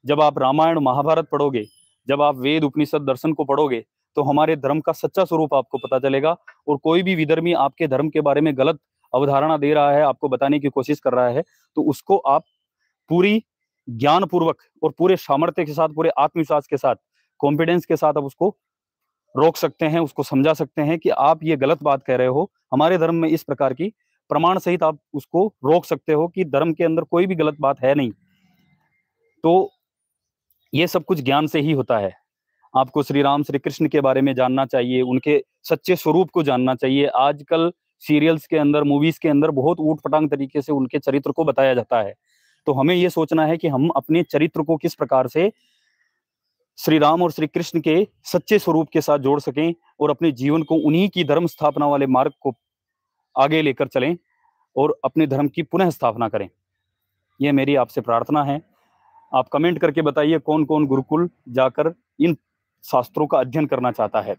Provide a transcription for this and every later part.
जब आप रामायण महाभारत पढ़ोगे, जब आप वेद उपनिषद दर्शन को पढ़ोगे, तो हमारे धर्म का सच्चा स्वरूप आपको पता चलेगा। और कोई भी विधर्मी आपके धर्म के बारे में गलत अवधारणा दे रहा है, आपको बताने की कोशिश कर रहा है, तो उसको आप पूरी ज्ञान पूर्वक और पूरे सामर्थ्य के साथ, पूरे आत्मविश्वास के साथ, कॉन्फिडेंस के साथ आप उसको रोक सकते हैं, उसको समझा सकते हैं कि आप ये गलत बात कह रहे हो। हमारे धर्म में इस प्रकार की प्रमाण सहित आप उसको रोक सकते हो कि धर्म के अंदर कोई भी गलत बात है नहीं। तो ये सब कुछ ज्ञान से ही होता है। आपको श्री राम श्री कृष्ण के बारे में जानना चाहिए, उनके सच्चे स्वरूप को जानना चाहिए। आजकल सीरियल्स के अंदर, मूवीज के अंदर बहुत ऊट पटांग तरीके से उनके चरित्र को बताया जाता है। तो हमें ये सोचना है कि हम अपने चरित्र को किस प्रकार से श्री राम और श्री कृष्ण के सच्चे स्वरूप के साथ जोड़ सकें और अपने जीवन को उन्हीं की धर्म स्थापना वाले मार्ग को आगे लेकर चलें और अपने धर्म की पुनः स्थापना करें। यह मेरी आपसे प्रार्थना है। आप कमेंट करके बताइए कौन कौन गुरुकुल जाकर इन शास्त्रों का अध्ययन करना चाहता है।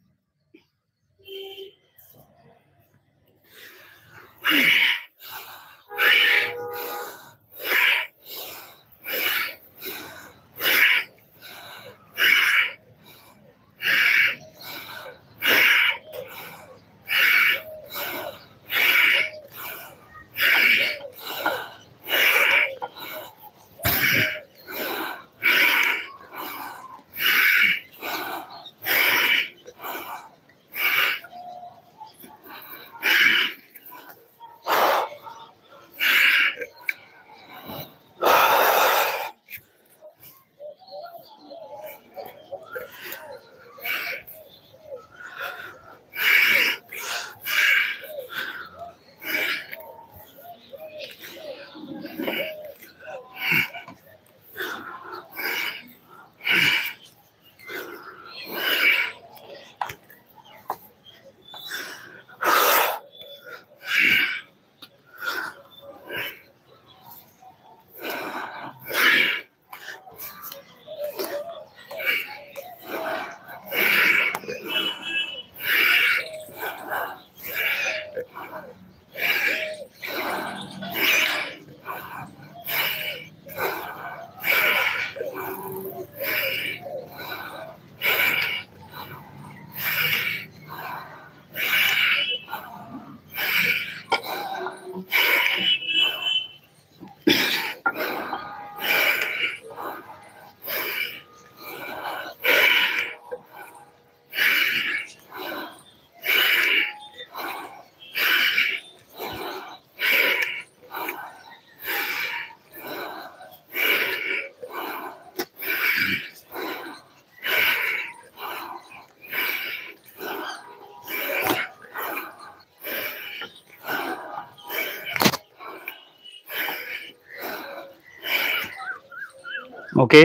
ओके,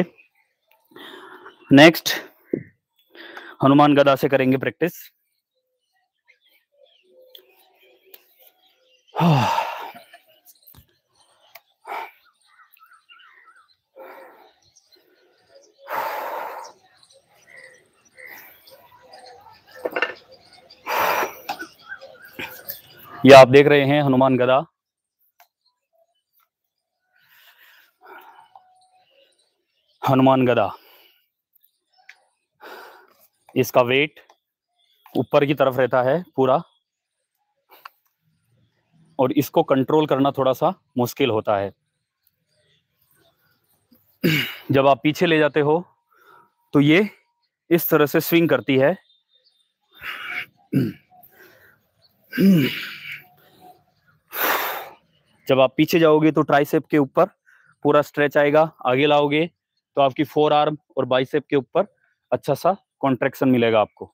नेक्स्ट हनुमान गदा से करेंगे प्रैक्टिस। ये आप देख रहे हैं हनुमान गदा। हनुमान गदा, इसका वेट ऊपर की तरफ रहता है पूरा, और इसको कंट्रोल करना थोड़ा सा मुश्किल होता है। जब आप पीछे ले जाते हो तो ये इस तरह से स्विंग करती है। जब आप पीछे जाओगे तो ट्राइसेप के ऊपर पूरा स्ट्रेच आएगा, आगे लाओगे तो आपकी फोर आर्म और बाइसेप के ऊपर अच्छा सा कॉन्ट्रैक्शन मिलेगा आपको।